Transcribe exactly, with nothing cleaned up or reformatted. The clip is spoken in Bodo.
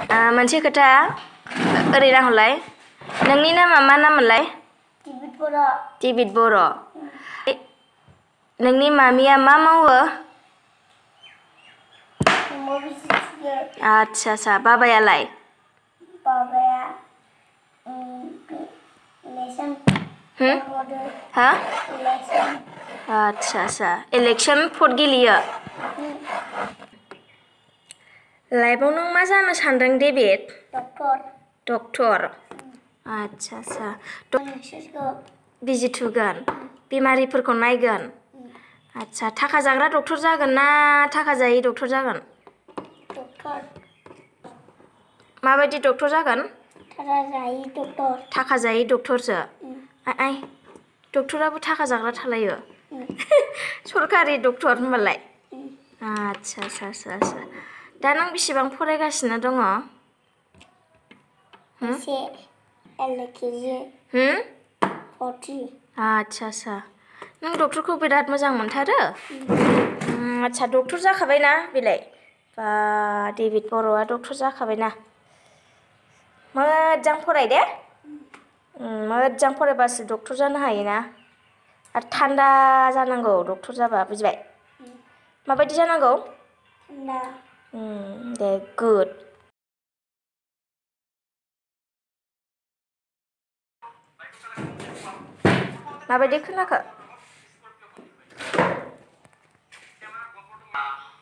मोनसे खोथा ओरै रायहरलाय नोंनि नामा मा नाममोनलाय दिबित बर' दिबित बर' नोंनि मामिया मा मावो आच्छा आच्छा बाबायालाय बाबाया लेसन हा लेसन आच्छा आच्छा इलेक्सन भट गेलेयो लाइफआव नों मा जानो सानदों डेभिड डक्टर डक्टर आच्छा आच्छा बिजि थुगोन बेमारिफोरखौ नायगोन आच्छा थाखा जाग्रा डक्टर जागोन ना थाखा जायै डक्टर जागोन डक्टर माबायदि डक्टर जागोन थाखा जायै डक्टर थाखा जायै डक्टरसो आइ डक्टराबो थाखा जाग्रा थालायो सरकारि डक्टर होनबालाय आच्छा आच्छा आच्छा दा नों बेसेबां फरायगासिनो दङ एसे एल केजि फर्टि आच्छा आच्छा नों डक्टरखौ बिराद मोजां मोनथारो आच्छा डक्टर जाखाबायना बेलाय बा डेभिड बर'आ डक्टर जाखाबायना मोजां फराय दे मोजां फरायबासो डक्टर जानो हायोना आरो थान्दा जानांगौ डक्टर जाबा बुजिबाय माबायदि जानांगौ थान्दा दे गुड माबायदि खोनाखो